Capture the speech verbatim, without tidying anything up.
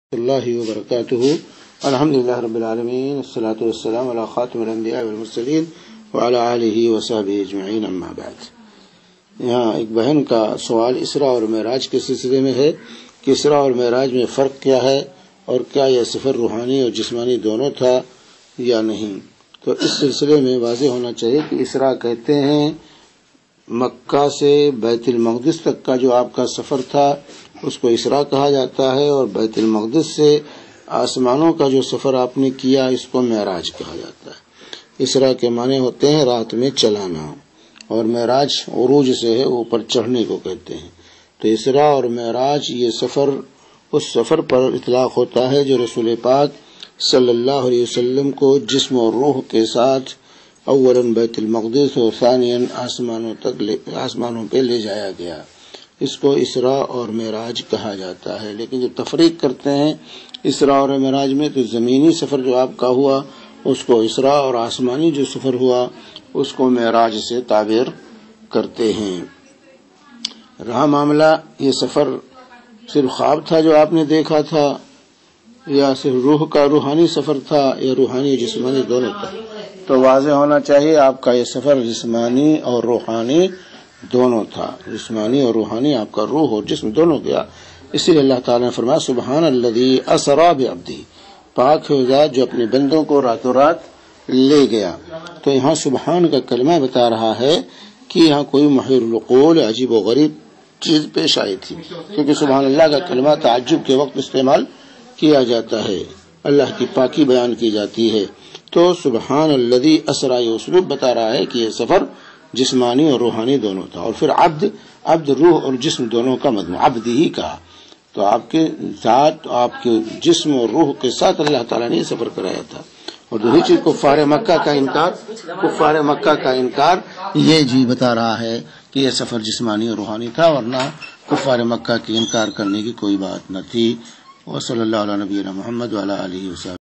اللہ وبرکاتہ الحمدللہ رب العالمین والصلاة والسلام علی خاتم الانبیاء والمرسلین وعلی آلہ وصحبہ اجمعین اما بعد۔ یہاں ایک بہن کا سوال اسرا اور معراج کے سلسلے میں ہے کہ اسرا اور معراج میں فرق کیا ہے اور کیا یہ سفر روحانی اور جسمانی دونوں تھا یا نہیں۔ تو اس سلسلے میں واضح ہونا چاہیے کہ اسرا کہتے ہیں مکہ سے بیت المقدس تک کا جو آپ کا سفر تھا اس کو اسرا کہا جاتا ہے، اور بیت المقدس سے آسمانوں کا جو سفر آپ نے کیا اس کو معراج کہا جاتا ہے۔ اسرا کے معنی ہوتے ہیں رات میں چلانا، اور معراج عروج سے ہے، اوپر چڑھنے کو کہتے ہیں۔ تو اسرا اور معراج یہ سفر اس سفر پر اطلاق ہوتا ہے جو رسول پاک صلی اللہ علیہ وسلم کو جسم اور روح کے ساتھ اولاً بیت المقدس اور ثانیاً آسمانوں تک لے آسمانوں پہ لے جایا گیا۔ اس کو اسرا اور معراج کہا جاتا ہے۔ لیکن جو تفریق کرتے ہیں اسرا اور معراج میں، تو زمینی سفر جو آپ کا ہوا اس کو اسرا، اور آسمانی جو سفر ہوا اس کو معراج سے تعبیر کرتے ہیں۔ رہا معاملہ یہ سفر صرف خواب تھا جو آپ نے دیکھا تھا، یا صرف روح کا روحانی سفر تھا، یا روحانی جسمانی دونوں تھا، تو واضح ہونا چاہیے آپ کا یہ سفر جسمانی اور روحانی دونوں تھا۔ جسمانی اور روحانی آپ کا روح اور جسم دونوں گیا۔ اسی لیے اللہ تعالیٰ نے فرمایا سبحان الذی اسری بعبدہ، پاک ہے ذات جو اپنے بندوں کو راتوں رات لے گیا۔ تو یہاں سبحان کا کلمہ بتا رہا ہے کہ یہاں کوئی محیر العقول عجیب و غریب چیز پیش آئی تھی، کیونکہ سبحان اللہ کا کلمہ تعجب کے وقت استعمال کیا جاتا ہے، اللہ کی پاکی بیان کی جاتی ہے۔ تو سبحان الذی اسری یہ اسلوب بتا رہا ہے کہ یہ سفر جسمانی اور روحانی دونوں تھا۔ اور پھر عبد عبد روح اور جسم دونوں کا مضمون عبد ہی کہا، تو آپ کے ذات آپ کے جسم اور روح کے ساتھ اللہ تعالیٰ نے یہ سفر کرایا تھا۔ اور دوسری چیز کفار مکہ کا انکار کفار مکہ کا انکار یہ جی بتا رہا ہے کہ یہ سفر جسمانی اور روحانی تھا، ورنہ کفار مکہ کی انکار کرنے کی کوئی بات نہ تھی۔ وصلی اللہ علیہ نبینا محمد وعلی آلہ وصحبہ۔